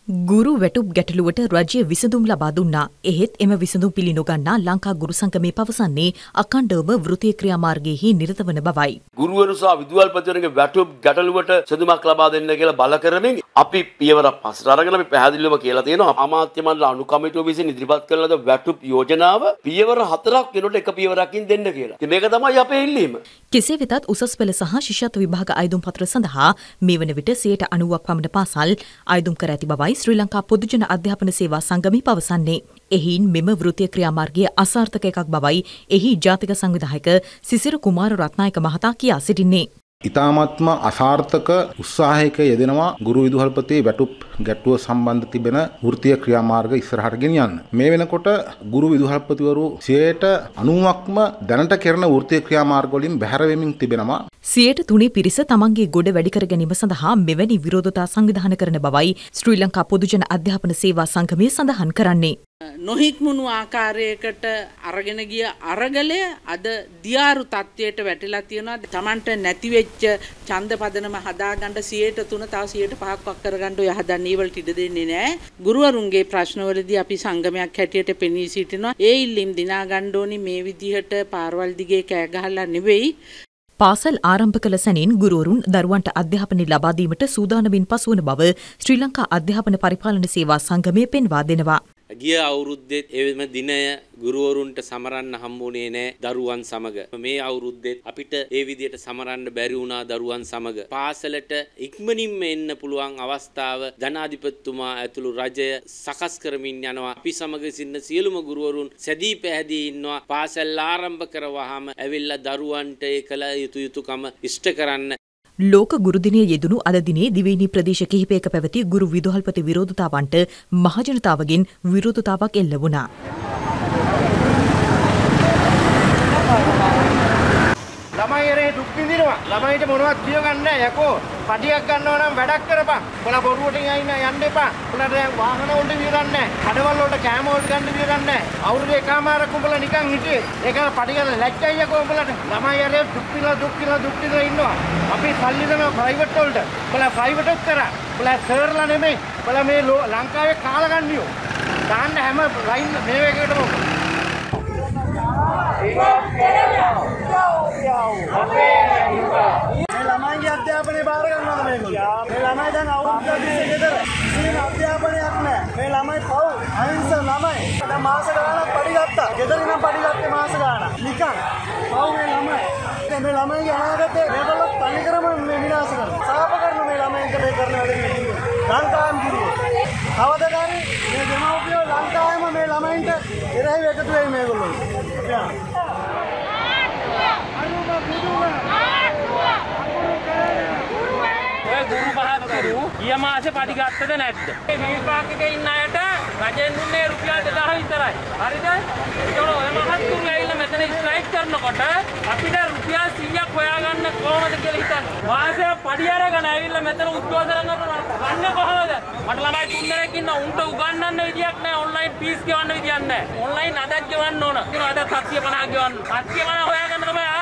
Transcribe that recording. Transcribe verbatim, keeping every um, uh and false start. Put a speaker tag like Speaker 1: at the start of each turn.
Speaker 1: ගුරු වැටුප් ගැටලුවට රජය විසඳුම් ලබා දුන්නා. එහෙත් එම විසඳුම් පිළි නොගන්නා ලංකා ගුරු සංගමය පවසන්නේ අඛණ්ඩවම වෘත්තීය ක්‍රියාමාර්ගයේහි නිරත වන බවයි.
Speaker 2: ගුරුවරු සහ විදුහල්පතිවරුන්ගේ වැටුප් ගැටලුවට විසඳුමක් ලබා දෙන්න කියලා බල කරමින් අපි පියවරක් පස්සට අරගෙන අපි පැහැදිලිවම කියලා තියෙනවා අමාත්‍ය මණ්ඩල අනුකමිටුව විසින් ඉදිරිපත් කරන ලද වැටුප් යෝජනාව පියවර හතරක් වෙනකොට එක පියවරකින් දෙන්න කියලා. ඉතින් මේක තමයි අපේ ඉල්ලීම.
Speaker 1: කෙසේ වෙතත් උසස් පෙළ සහ ශිෂ්‍යත්ව විභාග අයදුම් පත්‍ර සඳහා මේ වන විට සියයට අනූවක් පමණ පාසල් අයදුම් කර ඇති බවයි ශ්‍රී ලංකා පොදුජන අධ්‍යාපන සේවා සංගමය පවසන්නේ. එහින් මෙම වෘත්තීය ක්‍රියාමාර්ගයේ අසාර්ථක එකක් බවයි එහි ජාතික සංවිධායක සිසිර කුමාර රත්නායක මහතා කියා සිටින්නේ.
Speaker 3: ඉතාමත්ම අසාර්ථක උත්සාහයක යෙදෙනවා ගුරු විදුහල්පති වැටුප් ගැටුව සම්බන්ධ තිබෙන වෘත්තීය ක්‍රියාමාර්ග ඉස්සරහට ගෙනියන්න. මේ වෙනකොට ගුරු විදුහල්පතිවරු සියයට අනූවක්ම දැනට කරන වෘත්තීය ක්‍රියාමාර්ග වලින් බැහැර වෙමින් තිබෙනවා.
Speaker 1: සියයට තුනේ පිරිස තමන්ගේ ගොඩ වැඩි කර ගැනීම සඳහා මෙවැනි විරෝධතා සංවිධානය කරන බවයි ශ්‍රී ලංකා පොදුජන අධ්‍යාපන සේවා සංගමය සඳහන් කරන්නේ.
Speaker 4: නොහික්මුණු ආකාරයකට අරගෙන ගිය අරගලය අද දියාරු තත්ත්වයට වැටිලා තියෙනවා. Tamanට නැති වෙච්ච ඡන්ද පදනම හදාගන්න සියයට තුන තව සියයට පහක් වක් කරගන්න ඔය හදන්න ඊවලට ඉඩ දෙන්නේ නැහැ. ගුරුවරුන්ගේ ප්‍රශ්නවලදී අපි සංගමයක් හැටියට පෙනී සිටිනවා. ඒ ඉල්ලීම් දිනා ගන්න ඕනි මේ විදිහට පාරවල් දිගේ කෑ ගහලා නෙවෙයි.
Speaker 1: පාසල් ආරම්භ කළ සැනින් ගුරුවරුන් දරුවන්ට අධ්‍යාපනය ලබා දීමට සූදානමින් පසුවන බව ශ්‍රී ලංකා අධ්‍යාපන පරිපාලන සේවා සංගමය පෙන්වා දෙනවා.
Speaker 5: ගිය අවුරුද්දෙත් එම දිනය ගුරුවරුන්ට සමරන්න හම්බුනේ නැහැ දරුවන් සමග. මේ අවුරුද්දෙත් අපිට ඒ විදිහට සමරන්න බැරි වුණා දරුවන් සමග. පාසලට ඉක්මනින්ම එන්න පුළුවන් අවස්ථාව ජනාධිපතිතුමා ඇතුළු රජය සකස් කරමින් යනවා. අපි සමග සිටින සියලුම ගුරුවරුන් සැදී පැහැදී ඉන්නවා. පාසල් ආරම්භ කරවහම ඇවිල්ලා දරුවන්ට ඒ කළ යුතු යුතුකම ඉෂ්ට කරන්න.
Speaker 1: ලෝක ගුරු දිනය යෙදුණු අද දිනේ දිවයිනේ ප්‍රදේශ කිහිපයක පැවති ගුරු විදුහල්පති විරෝධතාවන්ට මහජනතාවගෙන් විරෝධතාවක් එල්ල වුණා.
Speaker 6: ළමයි එරේ දුක් විඳිනවා. ළමයිට මොනවත් කිය ගන්න නැහැ යකෝ. පඩියක් ගන්නවා නම් වැඩක් කරපන්. ඔයාලා බොරුවට යන්න යන්න එපා. ඔයාලට දැන් වාහන වලට වියදම් නැහැ. කඩවල වලට කෑම වලට ගන්න වියදම් නැහැ. අවුරුදු එකමාරක් උඹලා නිකන් හිටියේ. ඒක පඩි ගන්න ලැජ්ජයි යකෝ උඹලට. ළමයි එරේ දුක් විඳලා දුක් විඳලා දුක් විඳලා ඉන්නවා. අපි සල්ලි දෙනවා ප්‍රයිවට් වලට. ඔයාලා ප්‍රයිවට් එක කරා. ඔයාලා සර්ලා නෙමෙයි. ඔයාලා මේ ලංකාවේ කාලගන්නියෝ. දාන්න හැම ලයින් මේ වේගයකටම ළමයිගේ අධ්‍යාපනය බාර ගන්නවද මේගොල්ලෝ? මේ ළමයි දැන් අවුරුද්දක් තිස්සේ ගෙදර. කිසිම අධ්‍යාපනයක් නැහැ. මේ ළමයි පව් අහිංසක ළමයි. දැන් මාස ගාණක් පඩි ගත්තා. ගෙදර ඉඳන් පඩි ගත්තේ මාස ගාණක්. නිකන් පව් මේ ළමයි. දැන් මේ ළමයිගේ අනාගතේ මේගොල්ලෝ තනි කරම මේ විනාශ කරනවා. සාප කරන මේ ළමයින්ට මේ කරන වැඩේ නෙමෙයි. ලංකාවෙම ගිරුවෝ. කවදාද මේ දෙමව්පියෝ ලංකාවෙම මේ ළමයින්ට එරෙහිව එකතු වෙයි මේගොල්ලෝ.
Speaker 7: ගුරු මහත්තුරු ගිය මාසේ පඩි ගත්තද නැද්ද? මේ විපාක එකේ ඉන්න අයට රජෙන් දුන්නේ රුපියල් දෙදාහ විතරයි. හරිද? ඒකවල ඔය මහත්තුරු ඇවිල්ලා මෙතන ස්ට්‍රයික් කරනකොට අපිට රුපියල් සීයක් හොයාගන්න කොහොමද කියලා හිතන්න. මාසේ පඩි අරගෙන ඇවිල්ලා මෙතන උද්ඝෝෂණ කරනවා. ගන්න කොහොමද? මට ළමයි තුන් දෙනෙක් ඉන්නවා. උන්ට උගන්වන්න විදියක් නැහැ. ඔන්ලයින් ෆීස් ගෙවන්න විදියක් නැහැ. ඔන්ලයින් අදත් ගෙවන්න ඕන. ඒක අද සත්‍ය පනහ ගෙවන්න. සත්‍ය පනහ හොයාගන්න තමයි